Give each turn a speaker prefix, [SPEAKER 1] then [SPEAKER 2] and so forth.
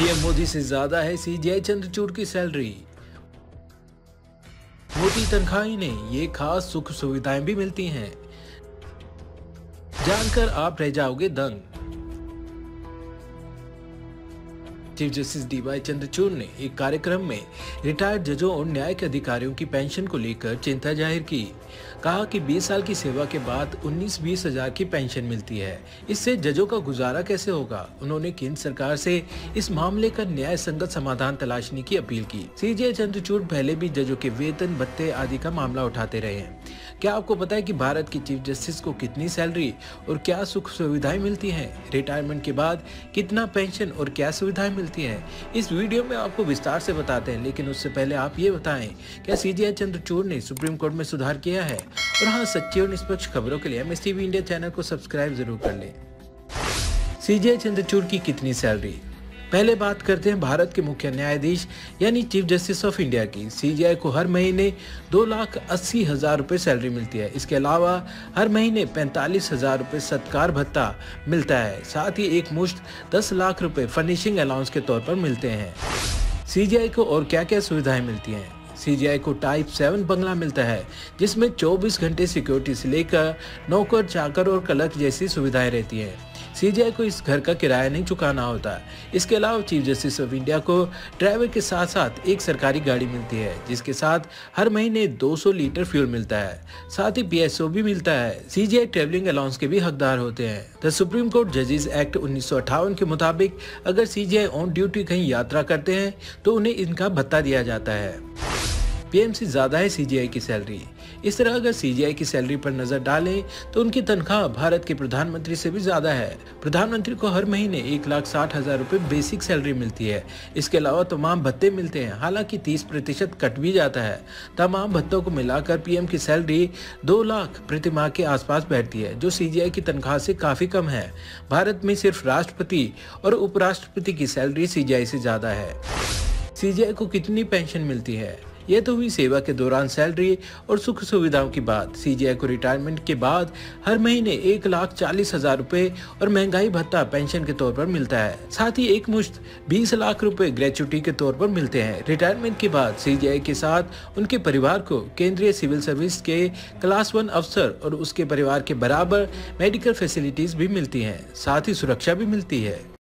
[SPEAKER 1] PM Modi से ज्यादा है सीजीआई चंद्रचूड़ की सैलरी। मोटी तनख्वाही ने ये खास सुख सुविधाएं भी मिलती हैं, जानकर आप रह जाओगे दंग। चीफ जस्टिस डीवाई चंद्रचूड़ ने एक कार्यक्रम में रिटायर्ड जजों और न्यायिक अधिकारियों की पेंशन को लेकर चिंता जाहिर की। कहा कि 20 साल की सेवा के बाद 19-20 हजार की पेंशन मिलती है, इससे जजों का गुजारा कैसे होगा। उन्होंने केंद्र सरकार से इस मामले का न्याय संगत समाधान तलाशने की अपील की। सीजीआई चंद्रचूड़ पहले भी जजों के वेतन भत्ते आदि का मामला उठाते रहे हैं। क्या आपको पता है कि भारत की चीफ जस्टिस को कितनी सैलरी और क्या सुख सुविधाएं मिलती हैं? रिटायरमेंट के बाद कितना पेंशन और क्या सुविधाएं मिलती हैं? इस वीडियो में आपको विस्तार से बताते हैं, लेकिन उससे पहले आप ये बताएं, क्या सीजीआई चंद्रचूड़ ने सुप्रीम कोर्ट में सुधार किया है? और हाँ, सच्ची और निष्पक्ष खबरों के लिए एमएस टीवी इंडिया चैनल को सब्सक्राइब जरूर कर लें। सीजीआई चंद्रचूड़ की कितनी सैलरी? पहले बात करते हैं भारत के मुख्य न्यायाधीश यानी चीफ जस्टिस ऑफ इंडिया की। सीजीआई को हर महीने 2,80,000 रुपये सैलरी मिलती है। इसके अलावा हर महीने 45,000 रुपये सत्कार भत्ता मिलता है। साथ ही एक मुश्त 10 लाख रुपये फर्निशिंग अलाउंस के तौर पर मिलते हैं। सीजीआई को और क्या क्या सुविधाएं मिलती हैं? सीजीआई को टाइप 7 बंगला मिलता है, जिसमें 24 घंटे सिक्योरिटी से लेकर नौकर चाकर और क्लर्क जैसी सुविधाएं रहती हैं। सीजीआई को इस घर का किराया नहीं चुकाना होता। इसके अलावा चीफ जस्टिस ऑफ इंडिया को ड्राइवर के साथ साथ एक सरकारी गाड़ी मिलती है, जिसके साथ हर महीने 200 लीटर फ्यूल मिलता है। साथ ही पीएसओ भी मिलता है। सीजीआई ट्रेवलिंग अलाउंस के भी हकदार होते हैं। द सुप्रीम कोर्ट जजेस एक्ट 1958 के मुताबिक अगर सीजीआई ऑन ड्यूटी कहीं यात्रा करते हैं तो उन्हें इनका भत्ता दिया जाता है। पीएम से ज्यादा है सीजीआई की सैलरी। इस तरह अगर सीजीआई की सैलरी पर नजर डालें तो उनकी तनख्वाह भारत के प्रधानमंत्री से भी ज्यादा है। प्रधानमंत्री को हर mहीने 1,60,000 रुपये बेसिक सैलरी मिलती है। इसके अलावा तमाम भत्ते मिलते हैं, हालांकि 30% कट भी जाता है। तमाम भत्तों को मिलाकर पीएम की सैलरी 2 लाख प्रति माह के आसपास बैठती है, जो सीजीआई की तनख्वाह से काफी कम है। भारत में सिर्फ राष्ट्रपति और उपराष्ट्रपति की सैलरी सीजीआई से ज्यादा है। सीजीआई को कितनी पेंशन मिलती है? यह तो हुई सेवा के दौरान सैलरी और सुख सुविधाओं की बात। सीजीआई को रिटायरमेंट के बाद हर महीने 1,40,000 रुपये और महंगाई भत्ता पेंशन के तौर पर मिलता है। साथ ही एक मुश्त 20 लाख रुपए ग्रेच्युटी के तौर पर मिलते हैं। रिटायरमेंट के बाद सीजीआई के साथ उनके परिवार को केंद्रीय सिविल सर्विस के क्लास 1 अफसर और उसके परिवार के बराबर मेडिकल फैसिलिटीज भी मिलती हैं। साथ ही सुरक्षा भी मिलती है।